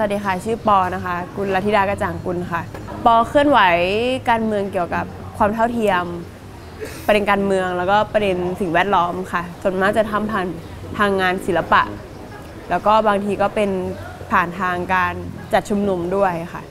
วัสดีค่ะชื่อปอนะคะกุลลัทธิดากระจ่างกุลค่ะปอเคลื่อนไหวการเมืองเกี่ยวกับความเท่าเทียมประเด็นการเมืองแล้วก็ประเด็นสิ่งแวดล้อมค่ะส่วนมากจะทำผ่านทางงานศิลปะแล้วก็บางทีก็เป็นผ่านทางการจัดชุมนุมด้วยค่ะ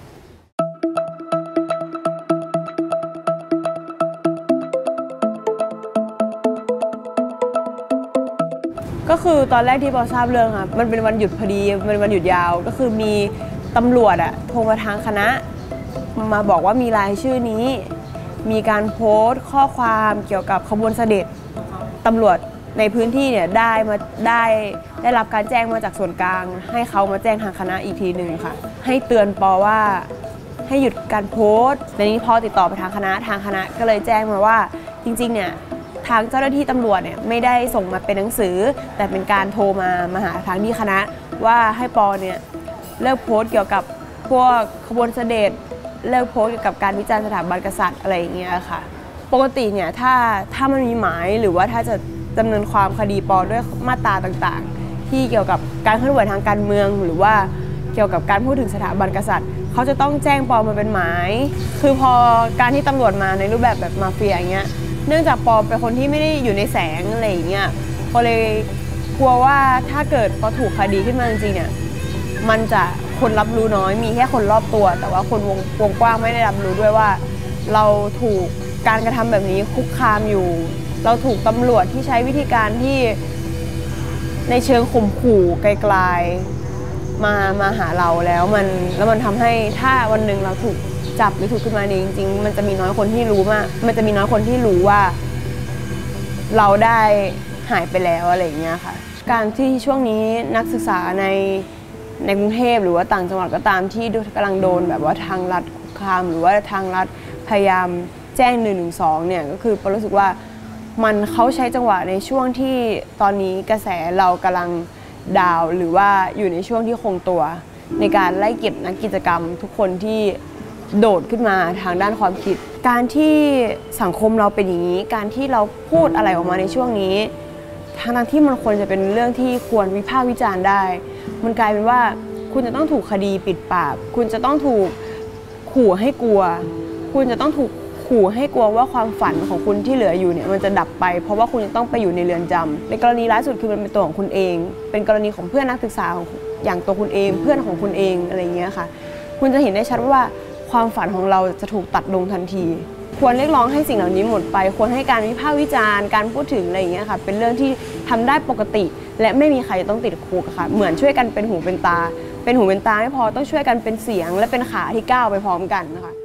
ก็คือตอนแรกที่ปอทราบเรื่องค่ะมันเป็นวันหยุดพอดีมันเป็นวันหยุดยาวก็คือมีตำรวจโทรมาทางคณะมาบอกว่ามีรายชื่อนี้มีการโพสต์ข้อความเกี่ยวกับขบวนเสด็จตำรวจในพื้นที่เนี่ยได้รับการแจ้งมาจากส่วนกลางให้เขามาแจ้งทางคณะอีกทีหนึ่งค่ะให้เตือนปอว่าให้หยุดการโพสต์ในนี้พอติดต่อไปทางคณะก็เลยแจ้งมาว่าจริงๆเนี่ยทางเจ้าหน้าที่ตำรวจเนี่ยไม่ได้ส่งมาเป็นหนังสือแต่เป็นการโทรมาหาทางที่คณะว่าให้ปอเนี่ยเลิกโพสต์เกี่ยวกับพวกขบวนเสด็จเลิกโพสต์เกี่ยวกับการวิจารณ์สถาบันกษัตริย์อะไรอย่างเงี้ยค่ะปกติเนี่ยถ้ามันมีหมายหรือว่าถ้าจะดำเนินความคดีปอด้วยมาตราต่างๆที่เกี่ยวกับการเคลื่อนไหวทางการเมืองหรือว่าเกี่ยวกับการพูดถึงสถาบันกษัตริย์เขาจะต้องแจ้งปอมาเป็นหมายคือพอการที่ตำรวจมาในรูปแบบมาเฟียอย่างเงี้ยเนื่องจากปอเป็นคนที่ไม่ได้อยู่ในแสงอะไรอย่างเงี้ยปอเลยกลัวว่าถ้าเกิดปอถูกคดีขึ้นมาจริงๆเนี่ยมันจะคนรับรู้น้อยมีแค่คนรอบตัวแต่ว่าคนวงกว้างไม่ได้รับรู้ด้วยว่าเราถูกการกระทำแบบนี้คุกคามอยู่เราถูกตำรวจที่ใช้วิธีการที่ในเชิงข่มขู่ไกลๆมาหาเราแล้วมันทำให้ถ้าวันหนึ่งเราถูกจับหรือถูกขึ้นมาจริงๆมันจะมีน้อยคนที่รู้ว่าเราได้หายไปแล้วอะไรอย่างเงี้ยค่ะการที่ช่วงนี้นักศึกษาในกรุงเทพหรือว่าต่างจังหวัดก็ตามที่กำลังโดนแบบว่าทางรัฐคุกคามหรือว่าทางรัฐพยายามแจ้ง112เนี่ยก็คือปอรู้สึกว่าเขาใช้จังหวะในช่วงที่ตอนนี้กระแสเรากำลังดาวหรือว่าอยู่ในช่วงที่คงตัวในการไล่เก็บนักกิจกรรมทุกคนที่โดดขึ้นมาทางด้านความคิดการที่สังคมเราเป็นอย่างนี้การที่เราพูดอะไรออกมาในช่วงนี้ทั้งที่มันควรจะเป็นเรื่องที่ควรวิพากษ์วิจารณ์ได้มันกลายเป็นว่าคุณจะต้องถูกคดีปิดปากคุณจะต้องถูกขู่ให้กลัวคุณจะต้องถูกขู่ให้กลัวว่าความฝันของคุณที่เหลืออยู่เนี่ยมันจะดับไปเพราะว่าคุณจะต้องไปอยู่ในเรือนจำในกรณีล่าสุดคือมันเป็นตัวของคุณเองเป็นกรณีของเพื่อนนักศึกษาอย่างตัวคุณเองเพื่อนของคุณเองอะไรอย่างเงี้ยค่ะคุณจะเห็นได้ชัดว่าความฝันของเราจะถูกตัดลงทันทีควรเรียกร้องให้สิ่งเหล่านี้หมดไปควรให้การวิพากษ์วิจารณ์การพูดถึงอะไรอย่างเงี้ยค่ะเป็นเรื่องที่ทำได้ปกติและไม่มีใครต้องติดคุกค่ะเหมือนช่วยกันเป็นหูเป็นตาไม่พอต้องช่วยกันเป็นเสียงและเป็นขาที่ก้าวไปพร้อมกันนะคะ